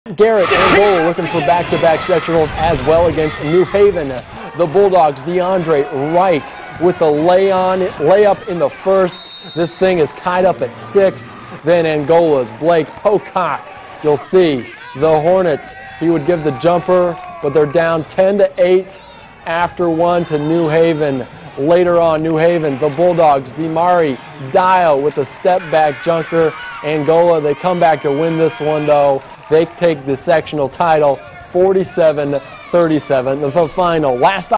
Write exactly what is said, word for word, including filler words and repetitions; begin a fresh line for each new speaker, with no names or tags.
Garrett Angola looking for back-to-back sectionals as well against New Haven. The Bulldogs, DeAndre Wright with the lay-on, layup in the first. This thing is tied up at six. Then Angola's Blake Pocock. You'll see the Hornets, he would give the jumper, but they're down ten to eight after one to New Haven. Later on, New Haven, the Bulldogs, Demari Dial with a step-back junker. Angola, they come back to win this one, though. They take the sectional title, forty-seven thirty-seven, the final. Last